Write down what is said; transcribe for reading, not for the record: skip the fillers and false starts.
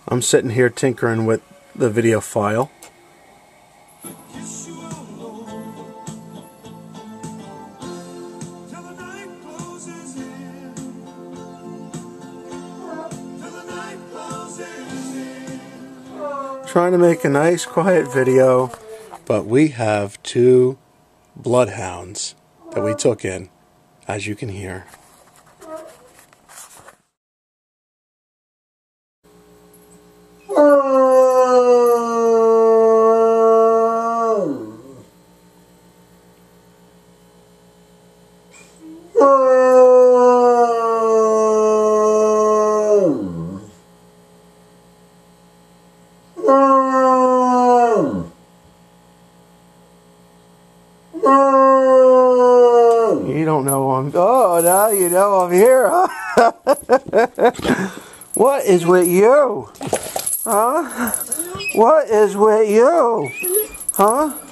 I'm sitting here tinkering with the video file. Trying to make a nice quiet video, but we have two bloodhounds that we took in, as you can hear. You don't know I'm... Oh, now you know I'm here, huh? What is with you? Huh? What is with you? Huh?